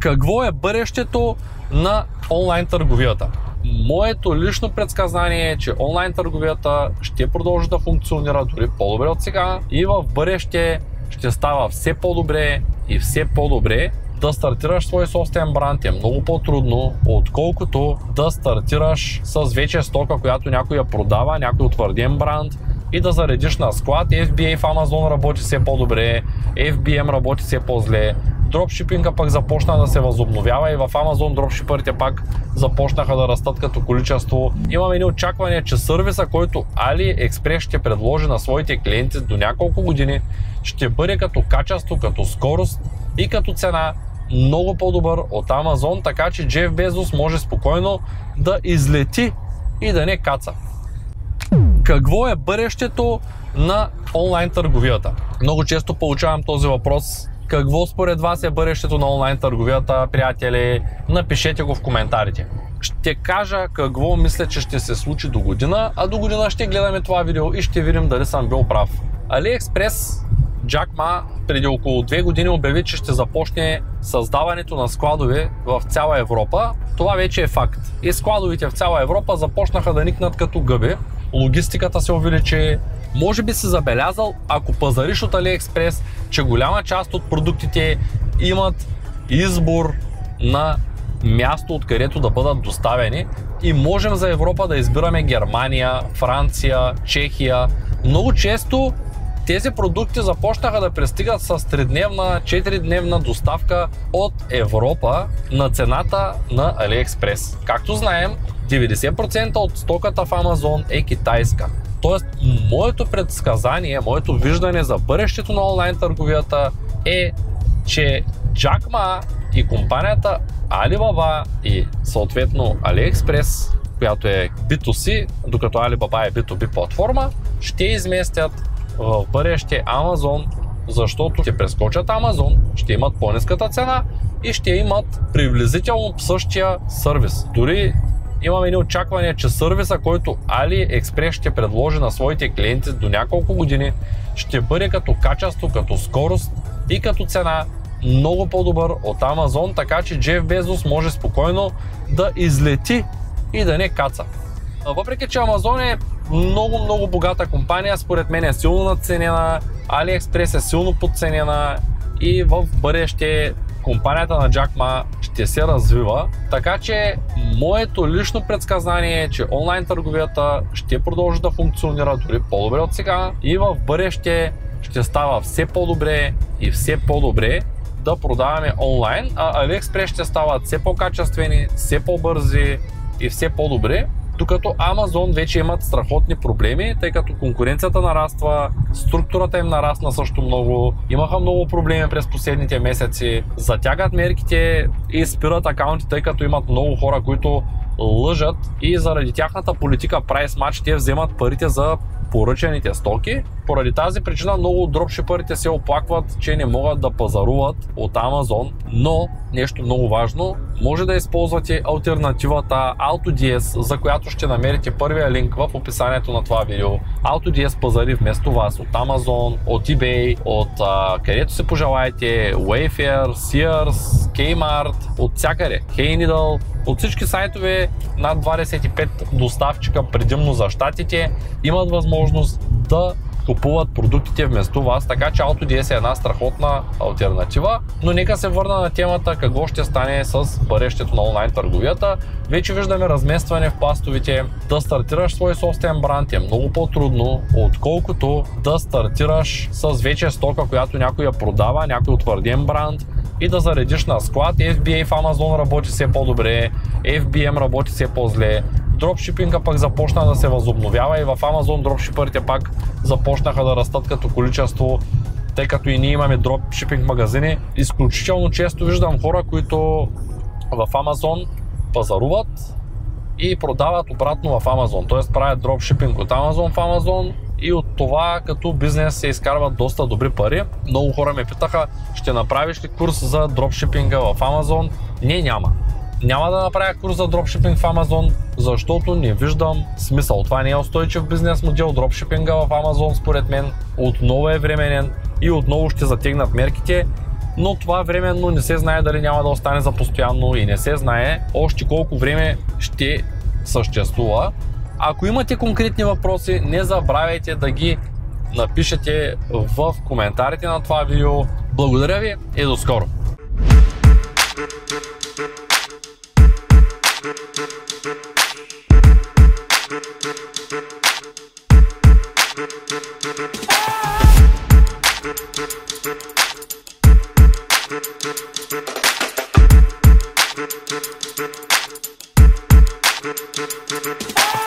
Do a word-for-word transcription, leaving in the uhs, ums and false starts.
Какво е бъдещето на онлайн търговията? Моето лично предсказание е, че онлайн търговията ще продължи да функционира дори по-добре от сега и в бъдеще ще става все по-добре и все по-добре. Да стартираш свой собствен бранд е много по-трудно, отколкото да стартираш с вече стока, която някой я продава, някой утвърден бранд и да заредиш на склад. Еф Би Ей в Amazon работи все по-добре, Еф Би Ем работи все по-зле. Дропшипинга пък започна да се възобновява и в Amazon дропшиперите пак започнаха да растат като количество. Имаме едни очаквания, че сервиса, който AliExpress ще предложи на своите клиенти до няколко години, ще бъде като качество, като скорост и като цена много по-добър от Amazon, така че Джеф Безос може спокойно да излети и да не каца. Какво е бъдещето на онлайн търговията? Много често получавам този въпрос. Какво според вас е бъдещето на онлайн търговията, приятели? Напишете го в коментарите. Ще кажа какво мисля, че ще се случи до година, а до година ще гледаме това видео и ще видим дали съм бил прав. AliExpress, Джак Ма преди около две години обяви, че ще започне създаването на складове в цяла Европа. Това вече е факт. И складовете в цяла Европа започнаха да никнат като гъби. Логистиката се увеличи. Може би си забелязал, ако пазариш от AliExpress, че голяма част от продуктите имат избор на място, откъдето да бъдат доставени, и можем за Европа да избираме Германия, Франция, Чехия. Много често тези продукти започнаха да пристигат с тридневна, четиридневна доставка от Европа на цената на AliExpress. Както знаем, деветдесет процента от стоката в Amazon е китайска. Тоест, моето предсказание, моето виждане за бъдещето на онлайн търговията е, че Джак Ма и компанията Alibaba и съответно AliExpress, която е Би Ту Си, докато Alibaba е Би Ту Би платформа, ще изместят в бъдеще Amazon, защото ще прескочат Amazon, ще имат по-ниската цена и ще имат приблизително същия сервис. Дори имаме едни очаквания, че сервиса, който AliExpress ще предложи на своите клиенти до няколко години, ще бъде като качество, като скорост и като цена много по-добър от Amazon, така че Джеф Безос може спокойно да излети и да не каца. Въпреки че Amazon е много, много богата компания, според мен е силно надценена, AliExpress е силно подценена и в бъдеще компанията на Джак Ма ще се развива, така че моето лично предсказание е, че онлайн търговията ще продължи да функционира дори по-добре от сега и в бъдеще ще става все по-добре и все по-добре да продаваме онлайн, а AliExpress ще стават все по-качествени, все по-бързи и все по-добре, докато Amazon вече имат страхотни проблеми, тъй като конкуренцията нараства, структурата им нарасна също много, имаха много проблеми през последните месеци, затягат мерките и спират акаунти, тъй като имат много хора, които лъжат и заради тяхната политика Price Match те вземат парите за поръчените стоки. Поради тази причина много от дропшиперите се оплакват, че не могат да пазаруват от Amazon, но нещо много важно, може да използвате алтернативата AutoDS, за която ще намерите първия линк в описанието на това видео. AutoDS пазари вместо вас от Amazon, от eBay, от а, където се пожелаете, Wayfair, Sears, Kmart, от всякъде, Hayneedle, от всички сайтове над двадесет и пет доставчика, предимно за щатите, имат възможност да купуват продуктите вместо вас, така че AutoDS е една страхотна алтернатива. Но нека се върна на темата какво ще стане с бъдещето на онлайн търговията. Вече виждаме разместване в пластовите. Да стартираш свой собствен бранд е много по-трудно, отколкото да стартираш с вече стока, която някой я продава, някой утвърден бранд и да заредиш на склад. Еф Би Ей в Amazon работи все по-добре, Еф Би Ем работи все по-зле. Дропшипинга пък започна да се възобновява и в Amazon дропшиперите пак започнаха да растат като количество, тъй като и ние имаме дропшипинг магазини. Изключително често виждам хора, които в Amazon пазаруват и продават обратно в Amazon, т.е. правят дропшипинг от Amazon в Amazon и от това като бизнес се изкарват доста добри пари. Много хора ме питаха, ще направиш ли курс за дропшипинга в Amazon? Не, няма. Няма да направя курс за дропшипинг в Amazon, защото не виждам смисъл. Това не е устойчив бизнес модел. Дропшипинга в Amazon според мен отново е временен и отново ще затегнат мерките. но това временно не се знае дали няма да остане за постоянно и не се знае още колко време ще съществува. Ако имате конкретни въпроси, не забравяйте да ги напишете в коментарите на това видео. Благодаря ви и до скоро! We'll be right back.